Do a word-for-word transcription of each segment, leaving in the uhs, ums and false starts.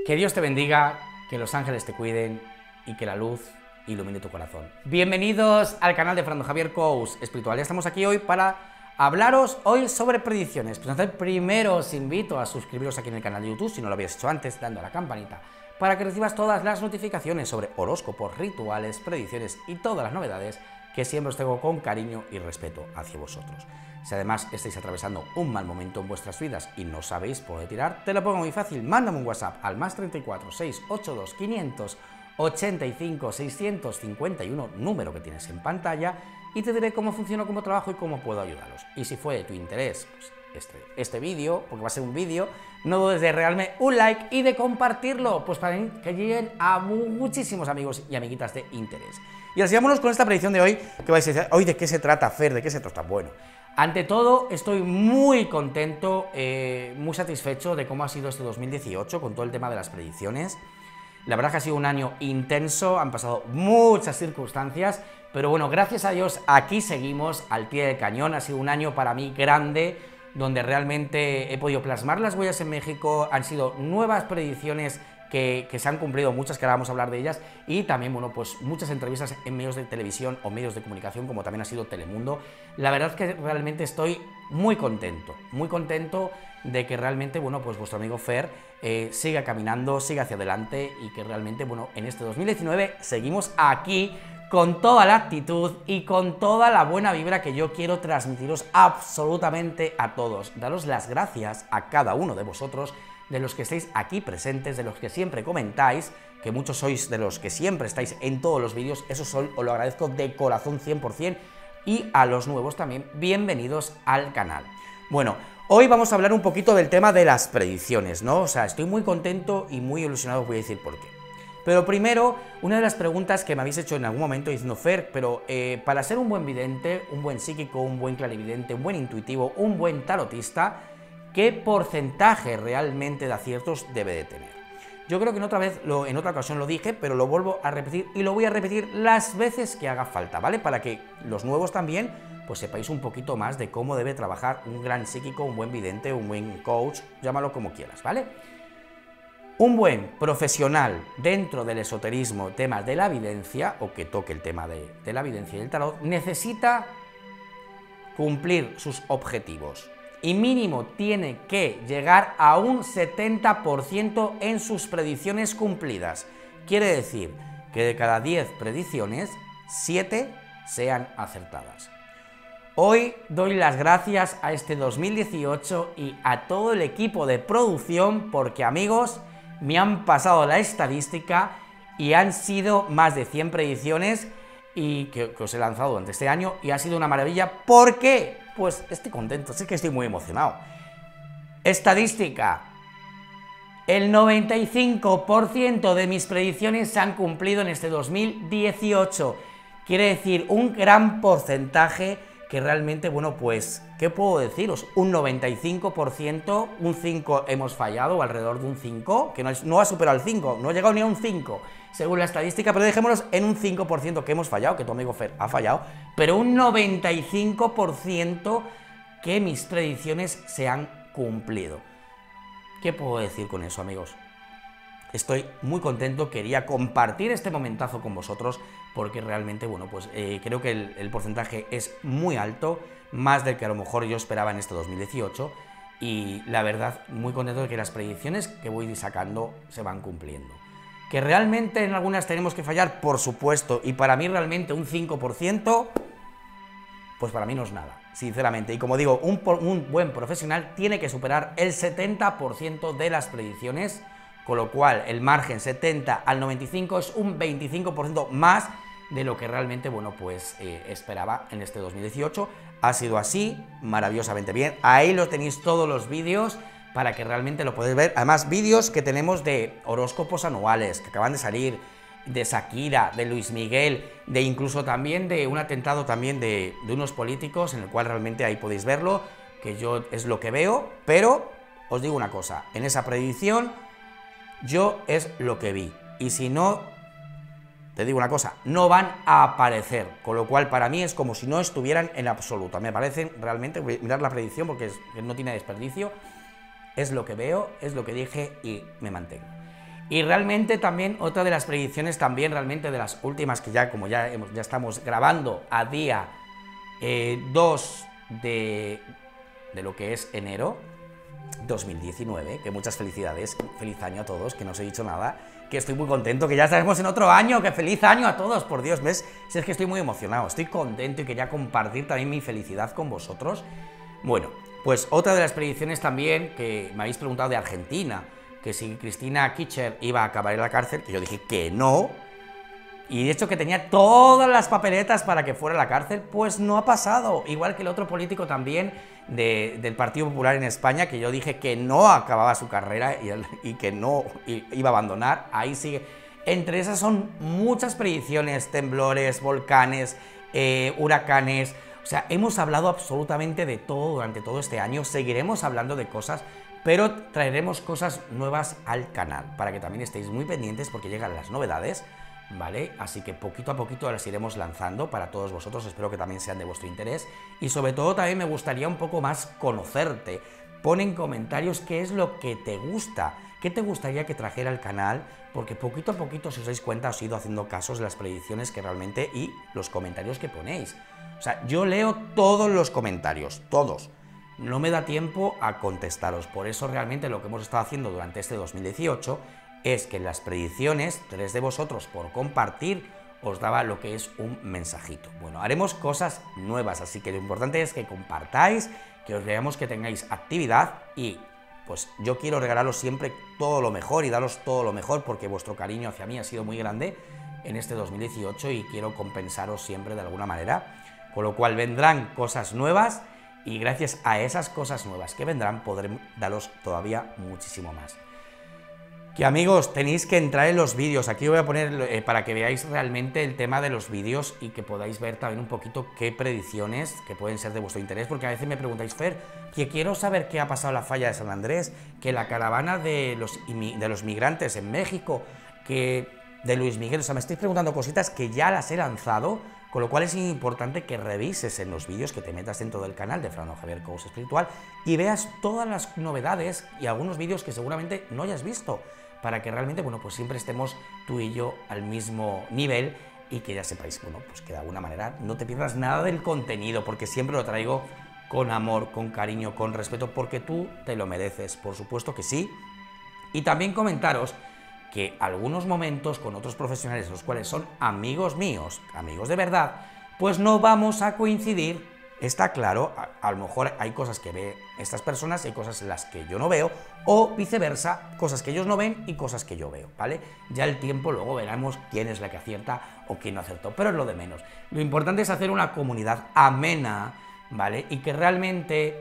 Que Dios te bendiga, que los ángeles te cuiden y que la luz ilumine tu corazón. Bienvenidos al canal de Fernando Javier Coach Espiritual. Ya estamos aquí hoy para hablaros hoy sobre predicciones. Pues entonces, primero os invito a suscribiros aquí en el canal de YouTube, si no lo habéis hecho antes, dando a la campanita, para que recibas todas las notificaciones sobre horóscopos, rituales, predicciones y todas las novedades que siempre os tengo con cariño y respeto hacia vosotros. Si además estáis atravesando un mal momento en vuestras vidas y no sabéis por dónde tirar, te lo pongo muy fácil, mándame un WhatsApp al más treinta y cuatro, seiscientos ochenta y dos, quinientos ochenta y cinco, seiscientos cincuenta y uno, número que tienes en pantalla, y te diré cómo funciona, cómo trabajo y cómo puedo ayudaros. Y si fue de tu interés pues, este, este vídeo, porque va a ser un vídeo, no dudes de regalarme un like y de compartirlo, pues para que lleguen a muchísimos amigos y amiguitas de interés. Y así vámonos con esta predicción de hoy, que vais a decir, hoy ¿de qué se trata, Fer? ¿De qué se trata? Bueno, ante todo estoy muy contento, eh, muy satisfecho de cómo ha sido este dos mil dieciocho con todo el tema de las predicciones. La verdad que ha sido un año intenso, han pasado muchas circunstancias, pero bueno, gracias a Dios aquí seguimos al pie del cañón. Ha sido un año para mí grande, donde realmente he podido plasmar las huellas en México, han sido nuevas predicciones que, que se han cumplido, muchas que ahora vamos a hablar de ellas, y también, bueno, pues muchas entrevistas en medios de televisión o medios de comunicación, como también ha sido Telemundo. La verdad es que realmente estoy muy contento, muy contento de que realmente, bueno, pues vuestro amigo Fer eh, siga caminando, siga hacia adelante y que realmente, bueno, en este dos mil diecinueve seguimos aquí con toda la actitud y con toda la buena vibra que yo quiero transmitiros absolutamente a todos. Daros las gracias a cada uno de vosotros, de los que estáis aquí presentes, de los que siempre comentáis, que muchos sois de los que siempre estáis en todos los vídeos, eso os lo agradezco de corazón cien por cien, y a los nuevos también, bienvenidos al canal. Bueno, hoy vamos a hablar un poquito del tema de las predicciones, ¿no? O sea, estoy muy contento y muy ilusionado, os voy a decir por qué. Pero primero, una de las preguntas que me habéis hecho en algún momento diciendo, Fer, pero eh, para ser un buen vidente, un buen psíquico, un buen clarividente, un buen intuitivo, un buen tarotista, ¿qué porcentaje realmente de aciertos debe de tener? Yo creo que en otra vez, lo, en otra ocasión lo dije, pero lo vuelvo a repetir y lo voy a repetir las veces que haga falta, ¿vale? Para que los nuevos también pues sepáis un poquito más de cómo debe trabajar un gran psíquico, un buen vidente, un buen coach, llámalo como quieras, ¿vale? Un buen profesional dentro del esoterismo, tema de la evidencia, o que toque el tema de, de la evidencia y el tarot, necesita cumplir sus objetivos y mínimo tiene que llegar a un setenta por ciento en sus predicciones cumplidas. Quiere decir que de cada diez predicciones, siete sean acertadas. Hoy doy las gracias a este dos mil dieciocho y a todo el equipo de producción porque, amigos, me han pasado la estadística y han sido más de cien predicciones y que, que os he lanzado durante este año y ha sido una maravilla. ¿Por qué? Pues estoy contento, sé que estoy muy emocionado. Estadística: el noventa y cinco por ciento de mis predicciones se han cumplido en este dos mil dieciocho. Quiere decir un gran porcentaje que realmente, bueno, pues, ¿qué puedo deciros? Un noventa y cinco por ciento, un cinco hemos fallado, o alrededor de un cinco, que no, es, no ha superado el cinco, no ha llegado ni a un cinco, según la estadística, pero dejémonos en un cinco por ciento que hemos fallado, que tu amigo Fer ha fallado, pero un noventa y cinco por ciento que mis predicciones se han cumplido. ¿Qué puedo decir con eso, amigos? Estoy muy contento, quería compartir este momentazo con vosotros porque realmente, bueno, pues eh, creo que el, el porcentaje es muy alto, más del que a lo mejor yo esperaba en este dos mil dieciocho, y la verdad, muy contento de que las predicciones que voy sacando se van cumpliendo. ¿Que realmente en algunas tenemos que fallar? Por supuesto, y para mí realmente un cinco por ciento, pues para mí no es nada, sinceramente. Y como digo, un, un buen profesional tiene que superar el setenta por ciento de las predicciones, con lo cual el margen setenta al noventa y cinco es un veinticinco por ciento más de lo que realmente, bueno, pues eh, esperaba en este dos mil dieciocho. Ha sido así, maravillosamente bien. Ahí lo tenéis todos los vídeos para que realmente lo podáis ver. Además, vídeos que tenemos de horóscopos anuales que acaban de salir, de Shakira, de Luis Miguel, de incluso también de un atentado también de, de unos políticos, en el cual realmente ahí podéis verlo, que yo es lo que veo, pero os digo una cosa, en esa predicción yo es lo que vi, y si no, te digo una cosa, no van a aparecer, con lo cual para mí es como si no estuvieran en absoluto. Me parecen realmente, mirar la predicción porque es, no tiene desperdicio, es lo que veo, es lo que dije y me mantengo. Y realmente también, otra de las predicciones también, realmente de las últimas, que ya como ya, hemos, ya estamos grabando a día eh, dos de, de lo que es enero dos mil diecinueve, que muchas felicidades, feliz año a todos, que no os he dicho nada, que estoy muy contento, que ya estamos en otro año, que feliz año a todos, por Dios, ¿ves? Si es que estoy muy emocionado, estoy contento y quería compartir también mi felicidad con vosotros. Bueno, pues otra de las predicciones también, que me habéis preguntado de Argentina, que si Cristina Kirchner iba a acabar en la cárcel, que yo dije que no, y de hecho que tenía todas las papeletas para que fuera a la cárcel, pues no ha pasado, igual que el otro político también de, del Partido Popular en España, que yo dije que no acababa su carrera y, el, y que no y, iba a abandonar, ahí sigue. Entre esas son muchas predicciones, temblores, volcanes, eh, huracanes, o sea, hemos hablado absolutamente de todo durante todo este año, seguiremos hablando de cosas, pero traeremos cosas nuevas al canal, para que también estéis muy pendientes porque llegan las novedades, ¿vale? Así que poquito a poquito las iremos lanzando para todos vosotros, espero que también sean de vuestro interés, y sobre todo también me gustaría un poco más conocerte. Pon en comentarios qué es lo que te gusta, qué te gustaría que trajera al canal, porque poquito a poquito, si os dais cuenta, os he ido haciendo casos de las predicciones que realmente y los comentarios que ponéis. O sea, yo leo todos los comentarios, todos. No me da tiempo a contestaros, por eso realmente lo que hemos estado haciendo durante este dos mil dieciocho es que en las predicciones, tres de vosotros por compartir, os daba lo que es un mensajito. Bueno, haremos cosas nuevas, así que lo importante es que compartáis, que os veamos, que tengáis actividad y pues yo quiero regalaros siempre todo lo mejor y daros todo lo mejor porque vuestro cariño hacia mí ha sido muy grande en este dos mil dieciocho y quiero compensaros siempre de alguna manera, con lo cual vendrán cosas nuevas y gracias a esas cosas nuevas que vendrán podré daros todavía muchísimo más. Que amigos, tenéis que entrar en los vídeos, aquí voy a poner eh, para que veáis realmente el tema de los vídeos y que podáis ver también un poquito qué predicciones que pueden ser de vuestro interés, porque a veces me preguntáis, Fer, que quiero saber qué ha pasado en la falla de San Andrés, que la caravana de los, de los migrantes en México, que de Luis Miguel, o sea, me estáis preguntando cositas que ya las he lanzado, con lo cual es importante que revises en los vídeos, que te metas dentro del canal de Fernando Javier Coach Espiritual y veas todas las novedades y algunos vídeos que seguramente no hayas visto, para que realmente, bueno, pues siempre estemos tú y yo al mismo nivel y que ya sepáis, bueno, pues que de alguna manera no te pierdas nada del contenido, porque siempre lo traigo con amor, con cariño, con respeto, porque tú te lo mereces, por supuesto que sí. Y también comentaros que algunos momentos con otros profesionales, los cuales son amigos míos, amigos de verdad, pues no vamos a coincidir. Está claro, a, a lo mejor hay cosas que ven estas personas y hay cosas en las que yo no veo, o viceversa, cosas que ellos no ven y cosas que yo veo, ¿vale? Ya el tiempo luego veremos quién es la que acierta o quién no acertó, pero es lo de menos. Lo importante es hacer una comunidad amena, ¿vale? Y que realmente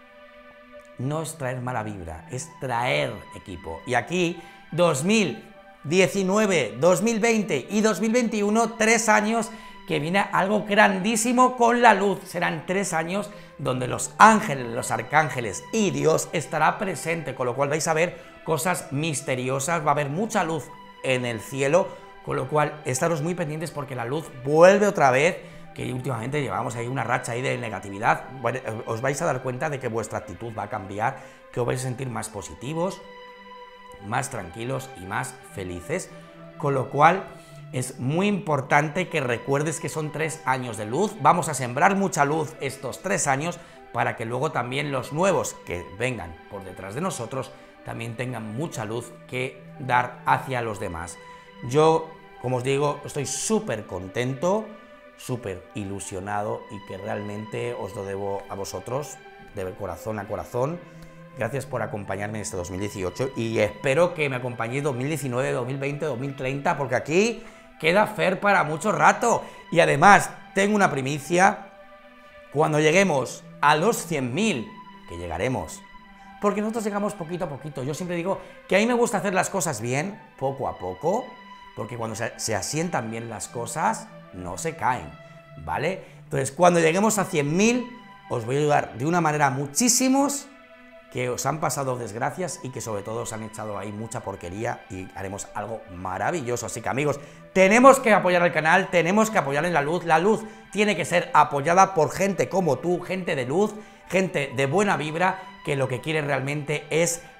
no es traer mala vibra, es traer equipo. Y aquí, dos mil diecinueve, dos mil veinte y dos mil veintiuno, tres años que viene algo grandísimo con la luz. Serán tres años donde los ángeles, los arcángeles y Dios estará presente, con lo cual vais a ver cosas misteriosas, va a haber mucha luz en el cielo, con lo cual estaros muy pendientes porque la luz vuelve otra vez, que últimamente llevamos ahí una racha ahí de negatividad. Bueno, os vais a dar cuenta de que vuestra actitud va a cambiar, que os vais a sentir más positivos, más tranquilos y más felices, con lo cual es muy importante que recuerdes que son tres años de luz. Vamos a sembrar mucha luz estos tres años para que luego también los nuevos que vengan por detrás de nosotros también tengan mucha luz que dar hacia los demás. Yo, como os digo, estoy súper contento, súper ilusionado y que realmente os lo debo a vosotros, de corazón a corazón. Gracias por acompañarme en este dos mil dieciocho y espero que me acompañéis dos mil diecinueve, dos mil veinte, dos mil treinta, porque aquí queda Fer para mucho rato. Y además, tengo una primicia: cuando lleguemos a los cien mil, que llegaremos, porque nosotros llegamos poquito a poquito. Yo siempre digo que a mí me gusta hacer las cosas bien, poco a poco, porque cuando se, se asientan bien las cosas, no se caen, ¿vale? Entonces, cuando lleguemos a cien mil, os voy a ayudar de una manera a muchísimos que os han pasado desgracias y que sobre todo os han echado ahí mucha porquería, y haremos algo maravilloso. Así que amigos, tenemos que apoyar al canal, tenemos que apoyar en la luz. La luz tiene que ser apoyada por gente como tú, gente de luz, gente de buena vibra, que lo que quiere realmente es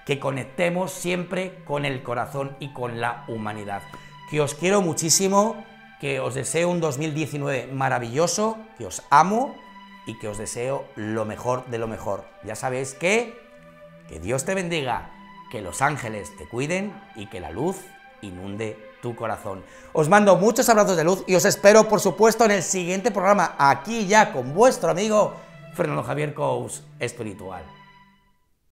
que conectemos siempre con el corazón y con la humanidad. Que os quiero muchísimo, que os deseo un dos mil diecinueve maravilloso, que os amo y que os deseo lo mejor de lo mejor. Ya sabéis que, que Dios te bendiga, que los ángeles te cuiden y que la luz inunde tu corazón. Os mando muchos abrazos de luz y os espero, por supuesto, en el siguiente programa, aquí ya con vuestro amigo Fernando Javier Cous Espiritual.